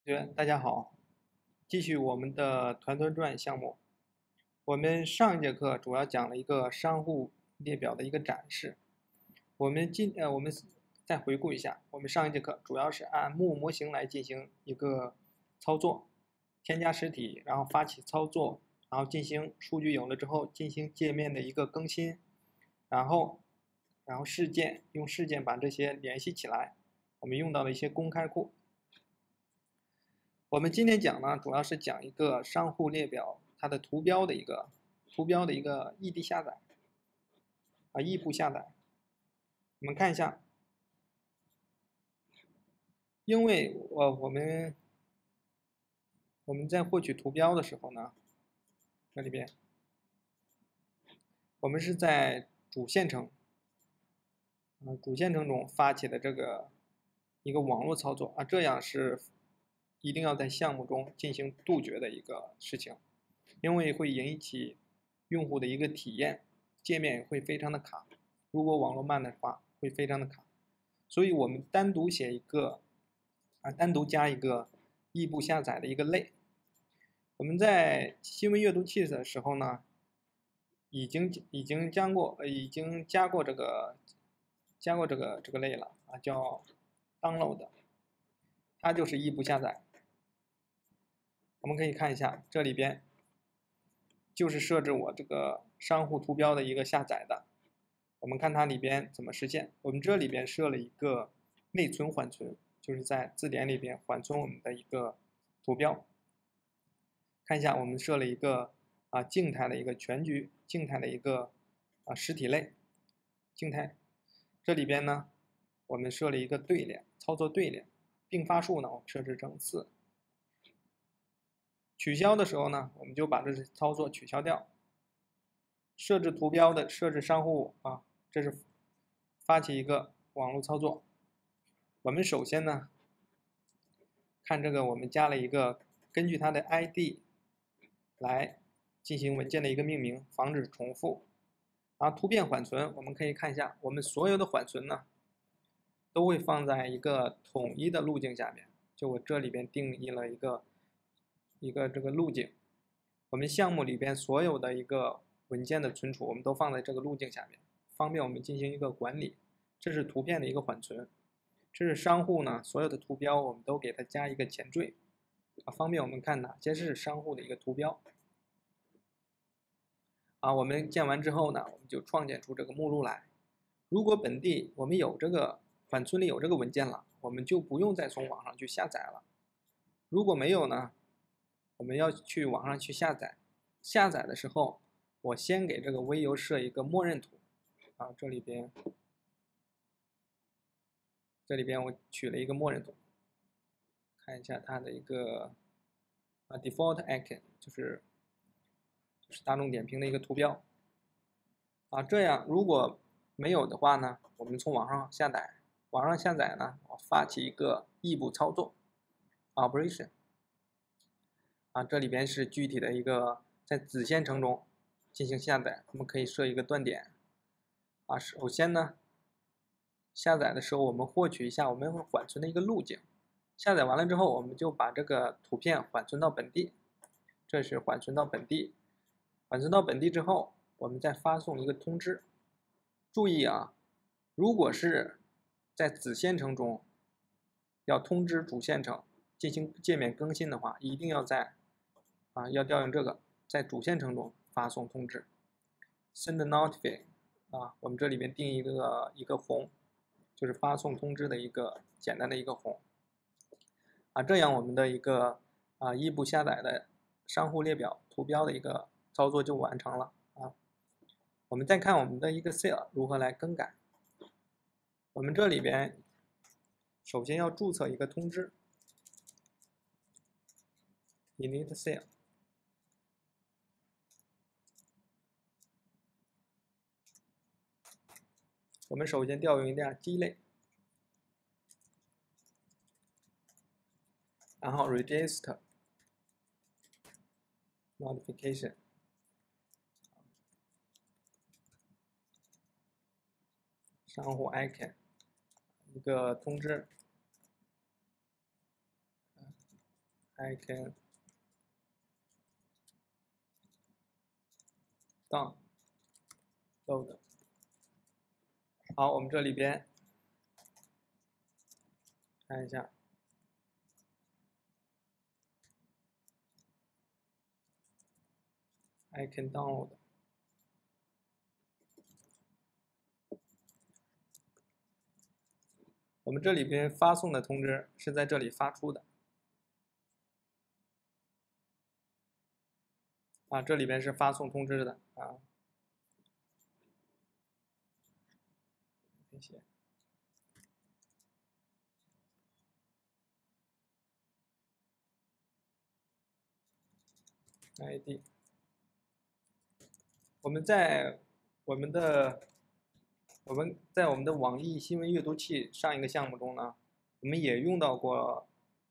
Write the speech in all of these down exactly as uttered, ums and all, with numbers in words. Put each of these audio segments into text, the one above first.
学员大家好，继续我们的团团转项目。我们上一节课主要讲了一个商户列表的一个展示。我们今呃，我们再回顾一下，我们上一节课主要是按木模型来进行一个操作，添加实体，然后发起操作，然后进行数据有了之后进行界面的一个更新，然后然后事件用事件把这些联系起来，我们用到了一些公开库。我们今天讲呢，主要是讲一个商户列表它的图标的一个图标的一个异地下载啊，异步下载。我们看一下，因为我我们我们在获取图标的时候呢，这里边我们是在主线程，呃，主线程中发起的这个一个网络操作啊，这样是一定要在项目中进行杜绝的一个事情，因为会引起用户的一个体验，界面会非常的卡，如果网络慢的话会非常的卡，所以我们单独写一个啊，单独加一个异步下载的一个类。我们在新闻阅读器的时候呢，已经已经加过呃已经加过这个加过这个这个类了啊，叫 download， 它就是异步下载。我们可以看一下这里边就是设置我这个商户图标的一个下载的。我们看它里边怎么实现。我们这里边设了一个内存缓存，就是在字典里边缓存我们的一个图标。看一下，我们设了一个啊静态的一个全局，静态的一个啊实体类，静态。这里边呢，我们设了一个对联，操作对联，并发数呢我们设置成四。取消的时候呢，我们就把这些操作取消掉。设置图标的设置商户啊，这是发起一个网络操作。我们首先呢，看这个我们加了一个根据它的 I D 来进行文件的一个命名，防止重复。然后图片缓存，我们可以看一下，我们所有的缓存呢，都会放在一个统一的路径下面。就我这里边定义了一个一个这个路径，我们项目里边所有的一个文件的存储，我们都放在这个路径下面，方便我们进行一个管理。这是图片的一个缓存，这是商户呢所有的图标，我们都给它加一个前缀，啊，方便我们看哪些是商户的一个图标。啊，我们建完之后呢，我们就创建出这个目录来。如果本地我们有这个缓存里有这个文件了，我们就不用再从网上去下载了。如果没有呢，我们要去网上去下载。下载的时候，我先给这个微游设一个默认图。啊，这里边，这里边我取了一个默认图，看一下它的一个啊 default icon， 就是就是大众点评的一个图标。啊，这样如果没有的话呢，我们从网上下载。网上下载呢，我发起一个异步操作 operation。啊，这里边是具体的一个在子线程中进行下载，我们可以设一个断点。啊，首先呢，下载的时候我们获取一下我们缓存的一个路径。下载完了之后，我们就把这个图片缓存到本地，这是缓存到本地。缓存到本地之后，我们再发送一个通知。注意啊，如果是在子线程中要通知主线程进行界面更新的话，一定要在啊要调用这个在主线程中发送通知 ，send notify 啊，我们这里面定义一个一个红，就是发送通知的一个简单的一个红啊，这样我们的一个啊异步下载的商户列表图标的一个操作就完成了啊。我们再看我们的一个 Excel 如何来更改。我们这里边首先要注册一个通知 init cell。我们首先调用一下鸡肋，然后 register notification。商户 icon 一个通知， I can download。好，我们这里边看一下。I can download。我们这里边发送的通知是在这里发出的。啊，这里边是发送通知的啊。谢谢。I D。我们在我们的我们在我们的网易新闻阅读器上一个项目中呢，我们也用到过，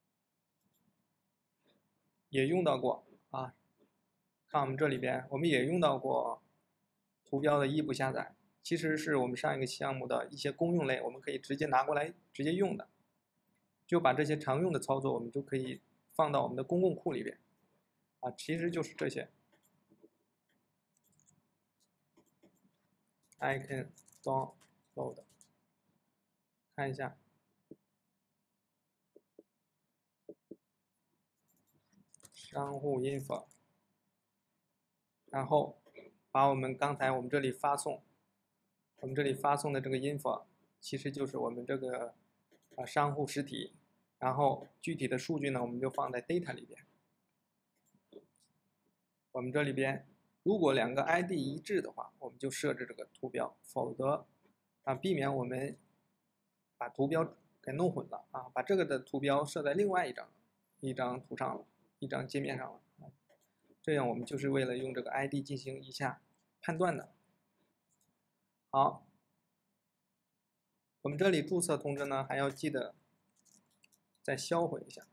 也用到过啊。看我们这里边，我们也用到过图标的异步下载，其实是我们上一个项目的一些公用类，我们可以直接拿过来直接用的。就把这些常用的操作，我们就可以放到我们的公共库里边啊，其实就是这些。I can download。看一下，商户 info， 然后把我们刚才我们这里发送，我们这里发送的这个 info， 其实就是我们这个啊商户实体，然后具体的数据呢，我们就放在 data 里边。我们这里边如果两个 I D 一致的话，我们就设置这个图标，否则啊避免我们把图标给弄混了啊，把这个的图标设在另外一张一张图上了，一张界面上了。这样我们就是为了用这个 I D 进行一下判断的。好，我们这里注册通知呢，还要记得再销毁一下。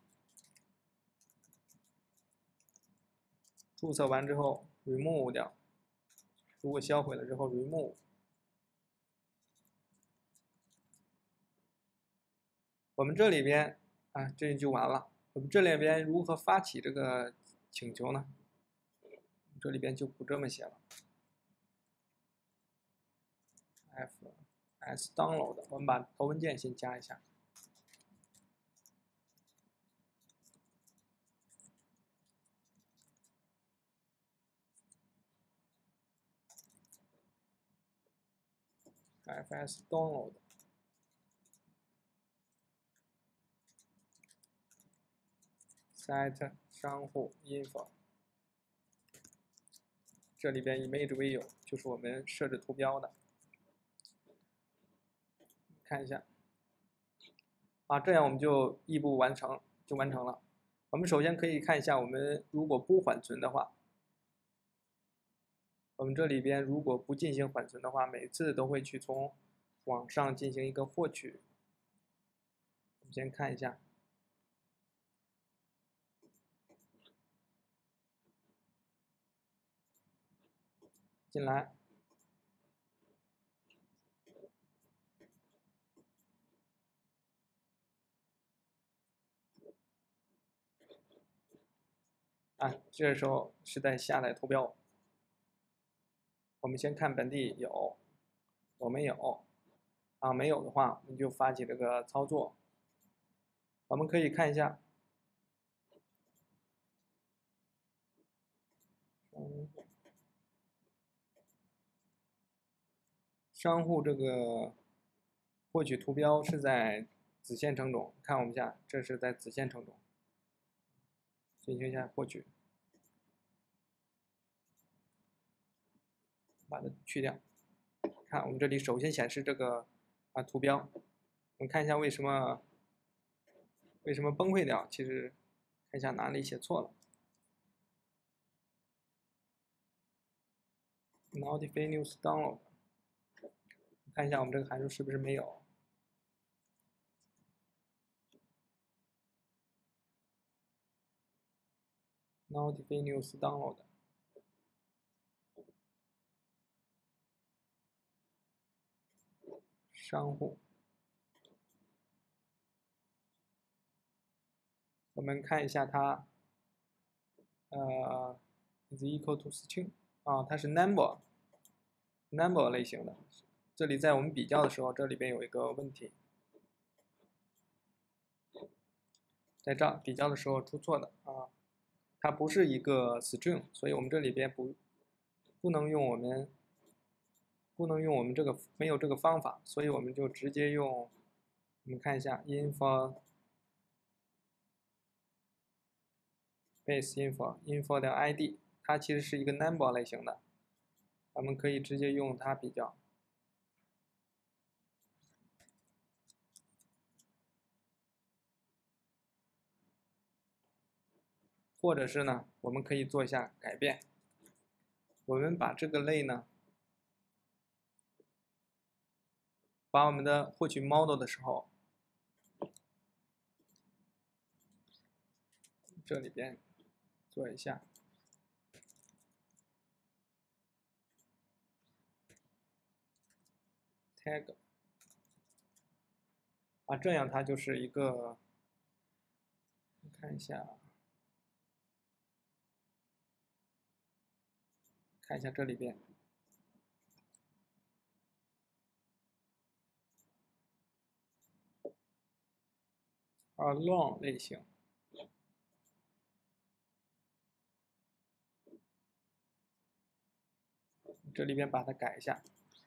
注册完之后 remove 掉，如果销毁了之后 remove。我们这里边啊，这就完了。我们这里边如何发起这个请求呢？这里边就不这么写了。F S download， 我们把头文件先加一下。F S download。set 商户 info。这里边 image view 就是我们设置图标的。看一下，啊，这样我们就异步完成，就完成了。我们首先可以看一下，我们如果不缓存的话，我们这里边如果不进行缓存的话，每次都会去从网上进行一个获取。我们先看一下，进来。啊，这时候是在下载图标。我们先看本地有，有没有？啊，没有的话，我们就发起这个操作。我们可以看一下，嗯，商户这个获取图标是在子线程中，看我们下，这是在子线程中进行一下获取。把它去掉。看我们这里首先显示这个啊图标，我们看一下为什么为什么崩溃掉？其实看一下哪里写错了。Notify news download， 看一下我们这个函数是不是没有。Notify news download。商户我们看一下它，呃 ，is equal to string 啊，它是 number number 类型的。这里在我们比较的时候，这里边有一个问题，在这比较的时候出错的啊，它不是一个 string， 所以我们这里边不不能用我们不能用我们这个没有这个方法，所以我们就直接用，我们看一下 info base info info 的 I D， 它其实是一个 number 类型的，我们可以直接用它比较。或者是呢，我们可以做一下改变，我们把这个类呢，把我们的获取 model 的时候，这里边做一下 tag， 啊，这样它就是一个，看一下。看一下这里边，啊 long 类型，这里边把它改一下，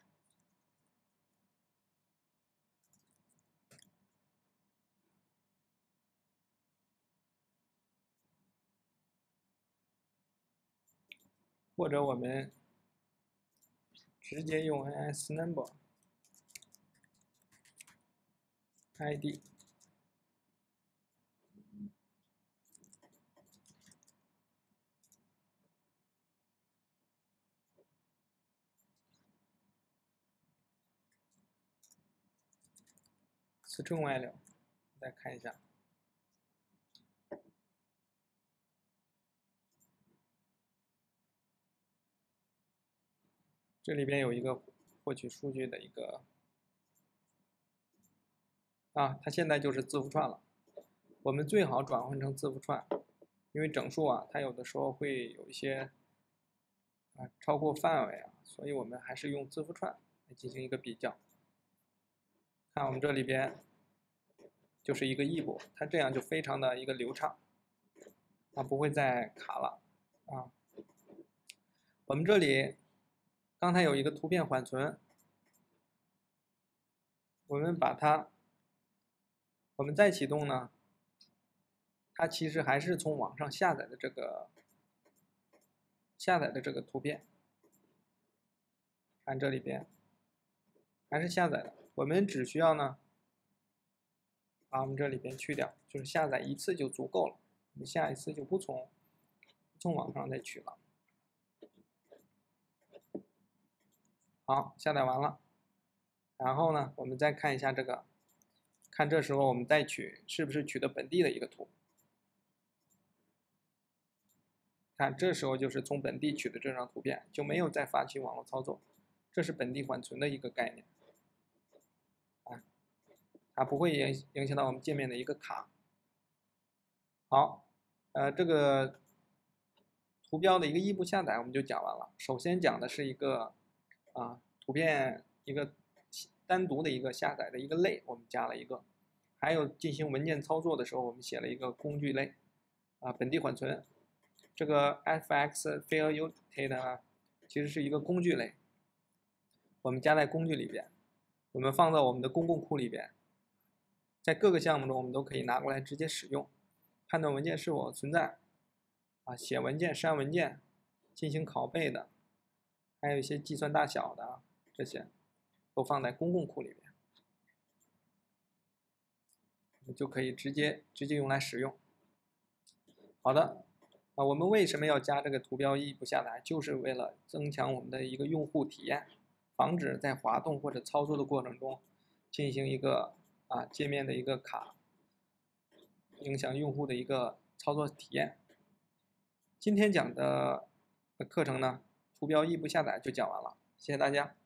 或者我们直接用 as number I D。string value， 再看一下，这里边有一个获取数据的一个，啊，它现在就是字符串了。我们最好转换成字符串，因为整数啊，它有的时候会有一些啊超过范围啊，所以我们还是用字符串来进行一个比较。看我们这里边就是一个异步，它这样就非常的一个流畅，它不会再卡了啊。我们这里刚才有一个图片缓存，我们把它，我们再启动呢，它其实还是从网上下载的这个下载的这个图片，看这里边还是下载的，我们只需要呢把我们这里边去掉，就是下载一次就足够了，我们下一次就不从不从网上再取了。好，下载完了，然后呢，我们再看一下这个，看这时候我们再取是不是取的本地的一个图。看这时候就是从本地取的这张图片，就没有再发起网络操作，这是本地缓存的一个概念，啊，它不会影影响到我们界面的一个卡。好，呃，这个图标的一个异步下载我们就讲完了。首先讲的是一个啊图片一个单独的一个下载的一个类，我们加了一个，还有进行文件操作的时候，我们写了一个工具类，啊，本地缓存。这个 F X Fair Utility 呢，其实是一个工具类，我们加在工具里边，我们放到我们的公共库里边，在各个项目中我们都可以拿过来直接使用，判断文件是否存在，啊，写文件、删文件、进行拷贝的，还有一些计算大小的这些，都放在公共库里边，我们就可以直接直接用来使用。好的。啊，我们为什么要加这个图标异步下载？就是为了增强我们的一个用户体验，防止在滑动或者操作的过程中进行一个啊界面的一个卡，影响用户的一个操作体验。今天讲的课程呢，图标异步下载就讲完了，谢谢大家。